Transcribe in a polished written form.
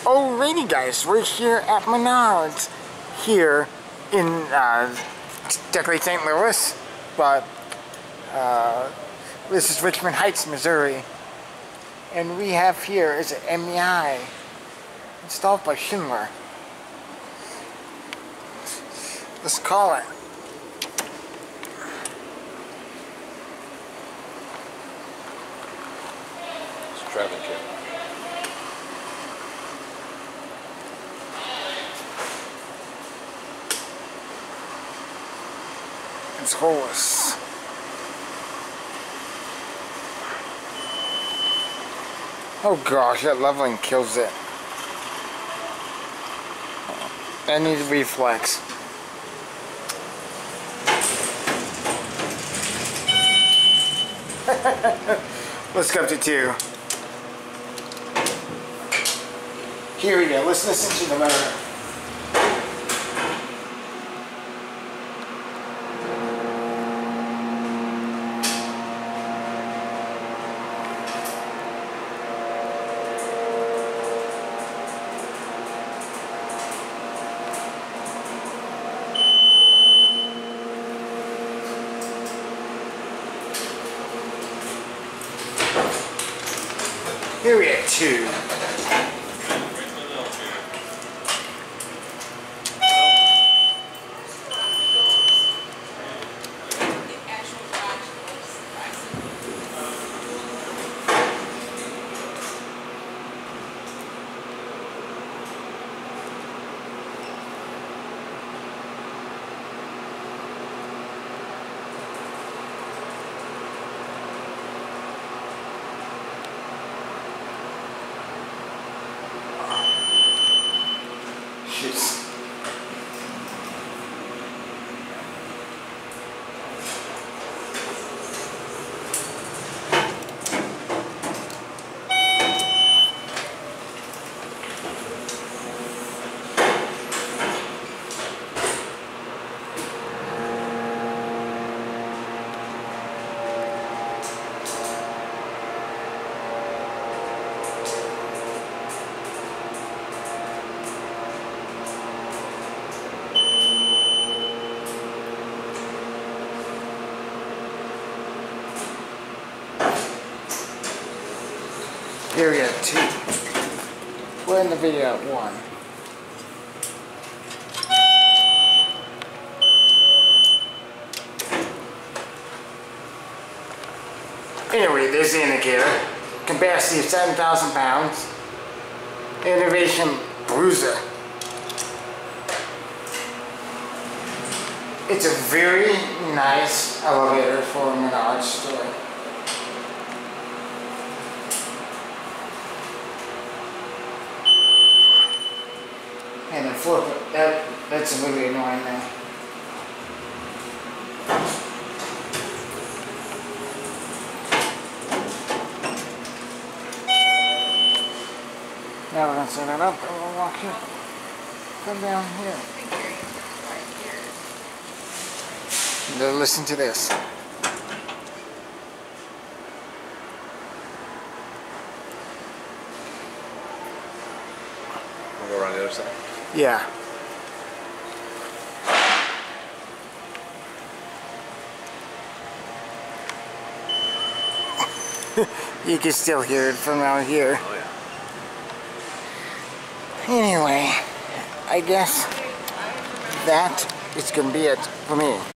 Alrighty guys, we're here at Menards here in technically St. Louis, but this is Richmond Heights, Missouri, and we have here is an MEI installed by Schindler. Let's call it. It's traveling kit. It's holeless. Oh gosh, that leveling kills it. That needs reflex. Let's go up to 2. Here we go. Let's listen to the motor. Here we have 2. Here we have 2. We're in the video at 1. Anyway, there's the indicator. Capacity of 7,000 pounds. Innovation Bruiser. It's a very nice elevator for a Menards store. And then flip it. That's really annoying now. Now we're going to set it up and we'll walk here. Come down here. Now listen to this. We'll go around the other side. Yeah. You can still hear it from out here. Oh yeah. Anyway, I guess that is going to be it for me.